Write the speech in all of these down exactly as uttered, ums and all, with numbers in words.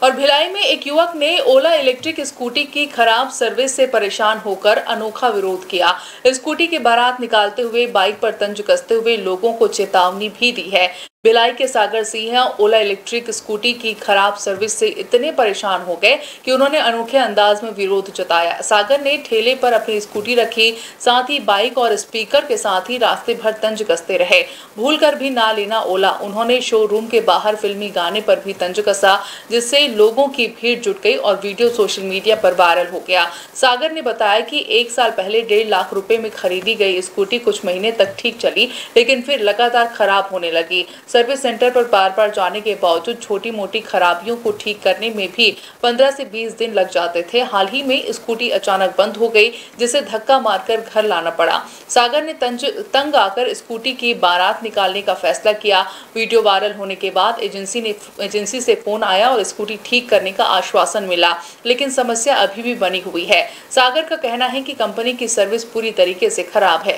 और भिलाई में एक युवक ने ओला इलेक्ट्रिक स्कूटी की खराब सर्विस से परेशान होकर अनोखा विरोध किया। स्कूटी की बारात निकालते हुए बाइक पर तंज कसते हुए लोगों को चेतावनी भी दी है। भिलाई के सागर सिंह ओला इलेक्ट्रिक स्कूटी की खराब सर्विस से इतने परेशान हो गए कि उन्होंने अनोखे अंदाज में विरोध जताया। सागर ने ठेले पर अपनी स्कूटी रखी, साथ ही बाइक और स्पीकर के साथ ही रास्ते भर तंज कसते रहे। भूल कर भी ना लेना ओला। उन्होंने शोरूम के बाहर फिल्मी गाने पर भी तंज कसा, जिससे लोगों की भीड़ जुट गई और वीडियो सोशल मीडिया पर वायरल हो गया। सागर ने बताया कि एक साल पहले डेढ़ लाख रुपए में खरीदी गई स्कूटी कुछ महीने तक ठीक चली, लेकिन फिर लगातार खराब होने लगी। सर्विस सेंटर पर बार बार जाने के बावजूद छोटी मोटी खराबियों को ठीक करने में भी पंद्रह से बीस दिन लग जाते थे। हाल ही में स्कूटी अचानक बंद हो गई, जिसे धक्का मारकर घर लाना पड़ा। सागर ने तंज तंग आकर स्कूटी की बारात निकालने का फैसला किया। वीडियो वायरल होने के बाद एजेंसी ने एजेंसी से फोन आया और स्कूटी ठीक करने का आश्वासन मिला, लेकिन समस्या अभी भी बनी हुई है। सागर का कहना है कि कंपनी की सर्विस पूरी तरीके से खराब है।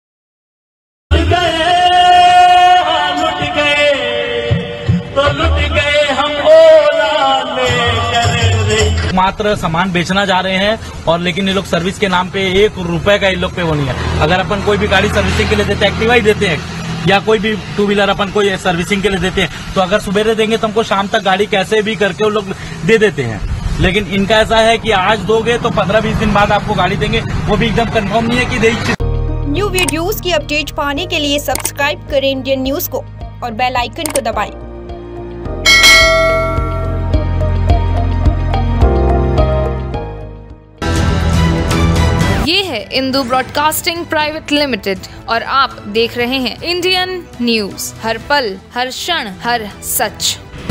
मात्र सामान बेचना जा रहे हैं और लेकिन ये लोग सर्विस के नाम पे एक रुपए का इन लोग पे वो नहीं है। अगर अपन कोई भी गाड़ी सर्विसिंग के लिए देते हैं, एक्टिवा ही देते हैं या कोई भी टू व्हीलर अपन कोई सर्विसिंग के लिए देते हैं, तो अगर सुबह देंगे तो हमको शाम तक गाड़ी कैसे भी करके वो लोग दे देते हैं। लेकिन इनका ऐसा है कि आज दोगे तो पंद्रह बीस दिन बाद आपको गाड़ी देंगे, वो भी एकदम कंफर्म नहीं है कि देगी। न्यू वीडियोस की अपडेट पाने के लिए सब्सक्राइब करें इंडियन न्यूज को और बेल आइकन को दबाएं। ये है इंदू ब्रॉडकास्टिंग प्राइवेट लिमिटेड और आप देख रहे हैं इंडियन न्यूज, हर पल, हर क्षण, हर सच।